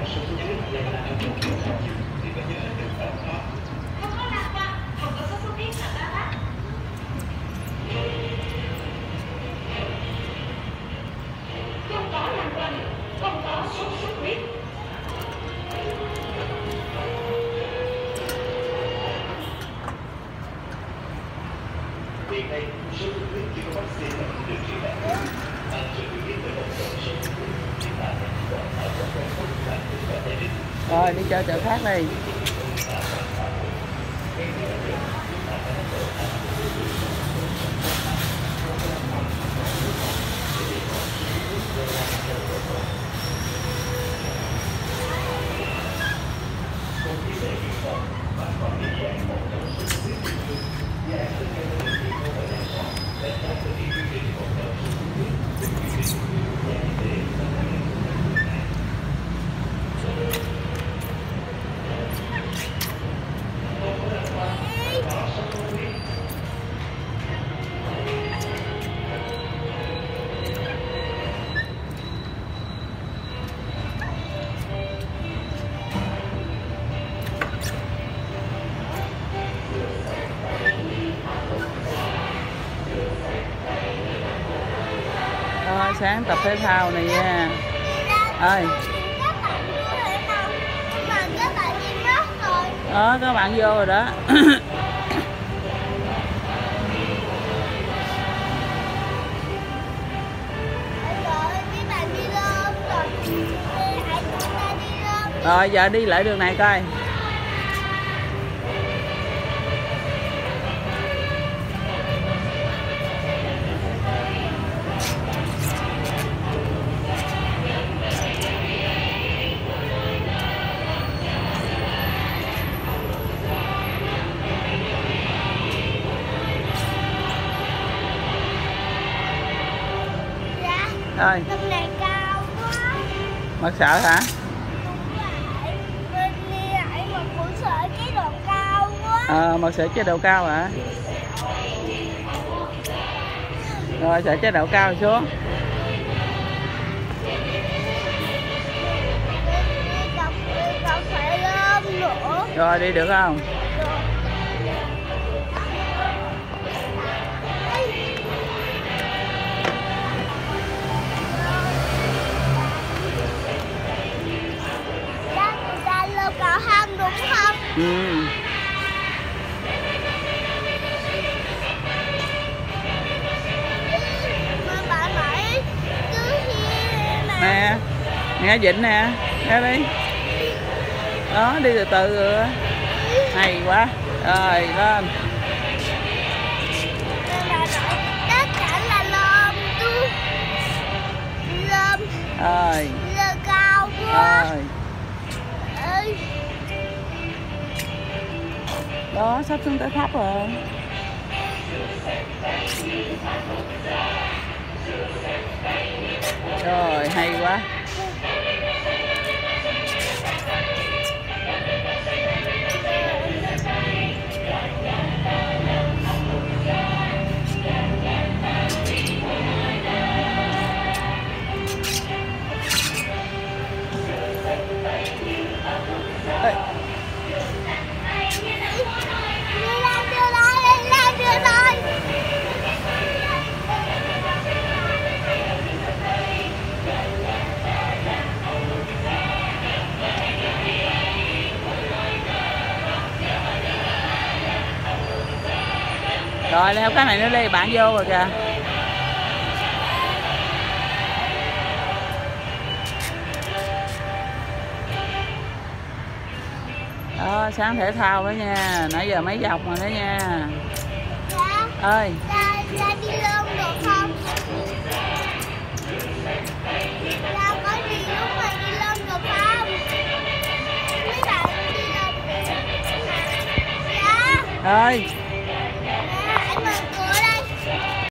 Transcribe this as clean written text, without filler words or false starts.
Rồi đi chơi chợ khác đi. Sáng tập thể thao này nha. Ơi. Các bạn vô rồi đó. Rồi giờ đi lại đường này coi. Rồi. Tầm này cao quá. Mất sợ hả? Một sợi chế độ cao quá. Một sợi chế độ cao hả? Rồi sợi chế độ cao xuống. Còn phải lên nữa. Rồi đi được không? Cậu ham đúng không? Ừ. Mà bạn nãy cứ nè, nghe Vịnh nè, nghe đi. Đó, đi từ từ rồi. Hay quá. Rồi lên. Tất cả là lơm tôi. Lơm. Rồi. Lơm cao quá. Rồi. Đó, sắp xuống tới tháp rồi. Rồi, hay quá. Ê. Rồi leo cái này nữa đi, bạn vô rồi kìa. Đó, sáng thể thao đó nha, nãy giờ mấy vòng rồi đó nha. Dạ. Ơi. Ra đi lên được không? Ra có gì lúc mà đi lên được không? Mấy bạn đi lên được. Dạ. Rồi.